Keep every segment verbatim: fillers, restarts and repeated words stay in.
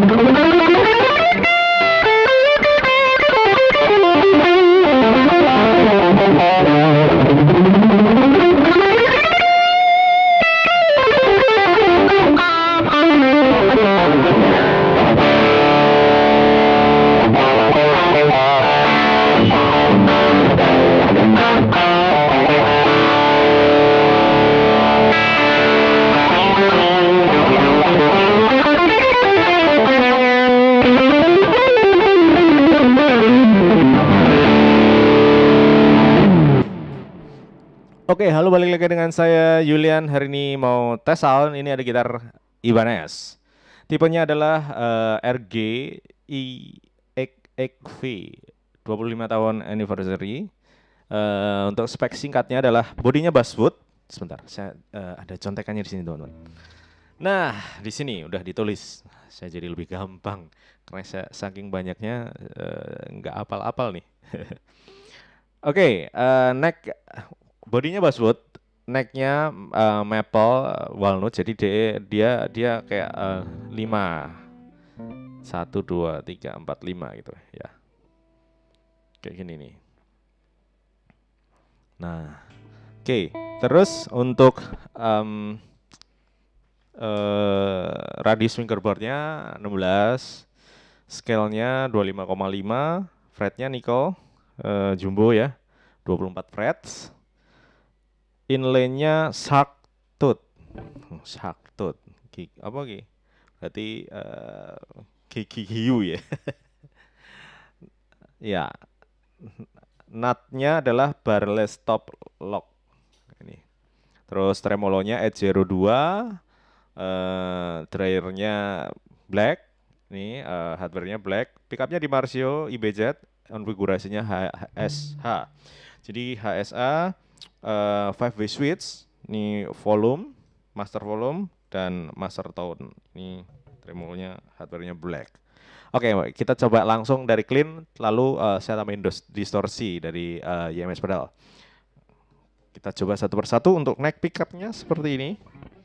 Oke, halo, balik lagi dengan saya Julian. Hari ini mau tes sound. Ini ada gitar Ibanez. Tipenya adalah uh, R G I X V dua puluh lima tahun anniversary. Uh, untuk spek singkatnya adalah bodinya basswood. Sebentar, saya uh, ada contekannya di sini, teman-teman. Nah, di sini udah ditulis. Saya jadi lebih gampang karena saya saking banyaknya nggak uh, apal-apal nih. Oke, okay, uh, neck bodinya basswood, necknya uh, maple walnut, jadi dia dia dia kayak uh, lima, satu, dua, tiga, empat, lima gitu ya, kayak gini nih. Nah, oke, okay. Terus untuk um, uh, radius fingerboardnya enam belas, scale-nya dua puluh lima koma lima, fretnya nickel uh, jumbo ya, dua puluh empat frets. Inlay-nya shark tooth, shark tooth, G, apa G? Berarti uh, gigi hiu ya. Ya, nutnya adalah barreless top lock. Ini. Terus tremolonya Edge zero dua, uh, dryernya black, ini uh, hardware-nya black. Pickupnya di Marshall I B Z, konfigurasinya H S H. Jadi H S A. Uh, five way switch, ini volume, master volume dan master tone. Ini tremolonya hardware-nya black. Oke, okay, kita coba langsung dari clean, lalu uh, saya tambahin distorsi dari uh, Y M S pedal. Kita coba satu persatu. Untuk neck pickup-nya seperti ini.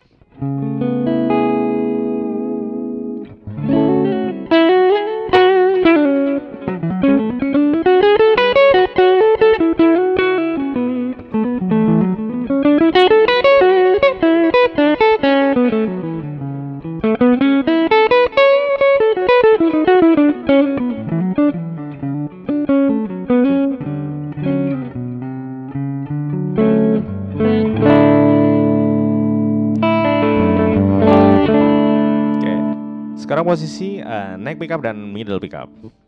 Sekarang posisi uh, neck pickup dan middle pickup.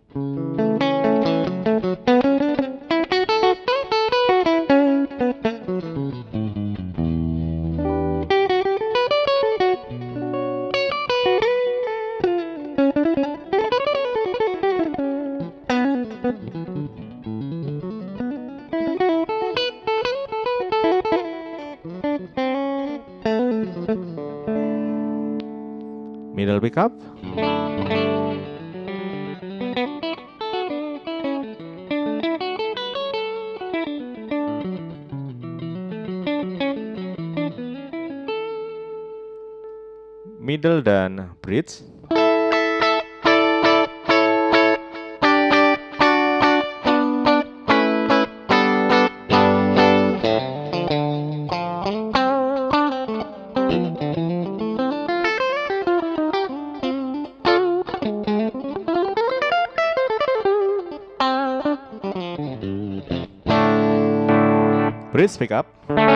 Middle pickup. Middle dan bridge. Bridge pickup.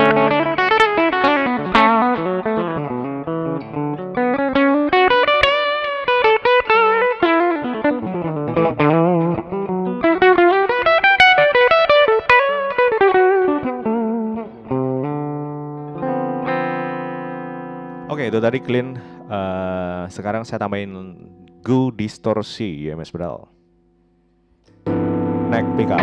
Oke, itu tadi clean. Uh, sekarang saya tambahin Go distorsi Y M S pedal. Neck pickup.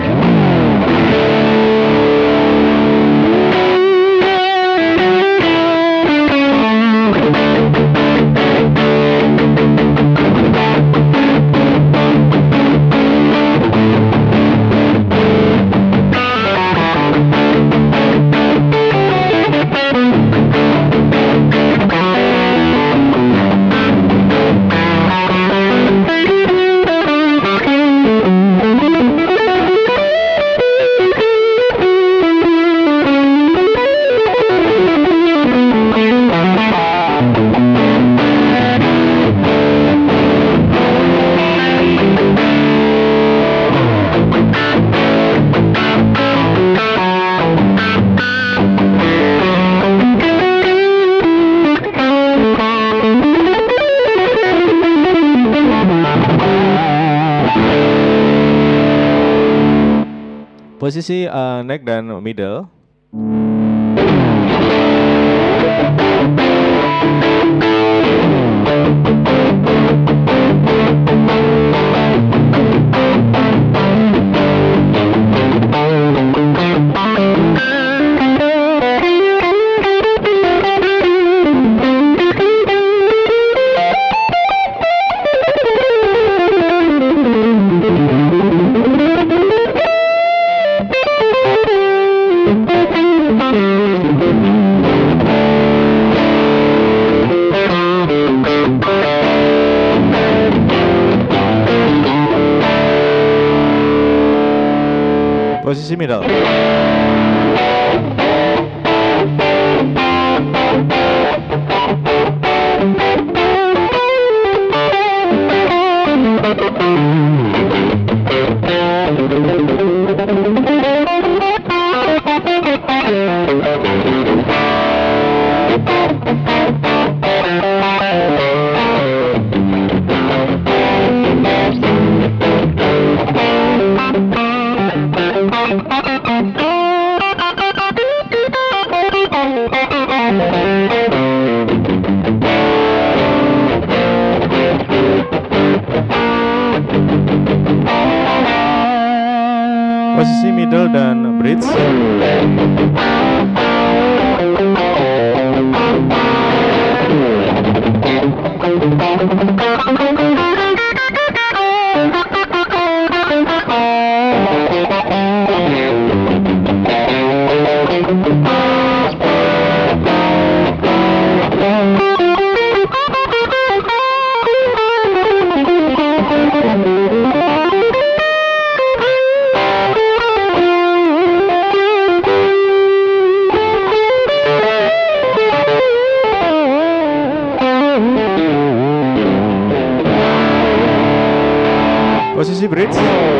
Posisi uh, neck dan middle. Posisi middle. Posisi middle dan bridge. Posisi bridge.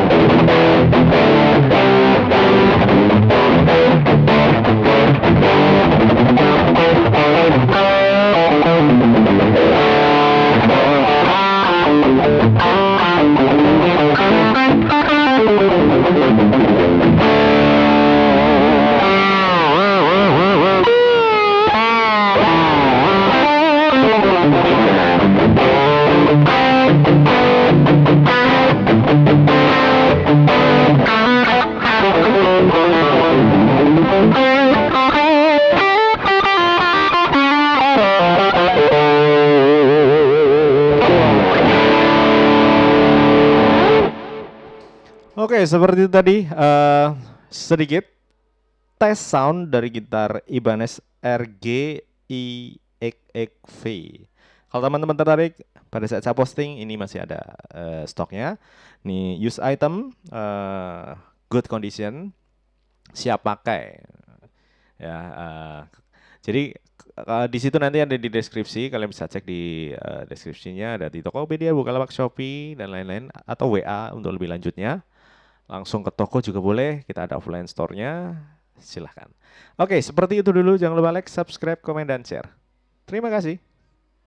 Oke, seperti itu tadi uh, sedikit tes sound dari gitar Ibanez R G I X X V. Kalau teman-teman tertarik, pada saat saya posting ini masih ada uh, stoknya. Nih use item, uh, good condition, siap pakai. Ya, uh, jadi uh, di situ nanti ada di deskripsi, kalian bisa cek di uh, deskripsinya, ada di Tokopedia, Bukalapak, Shopee dan lain-lain, atau W A untuk lebih lanjutnya. Langsung ke toko juga boleh, kita ada offline store-nya, silahkan. Oke, seperti itu dulu, jangan lupa like, subscribe, komen, dan share. Terima kasih.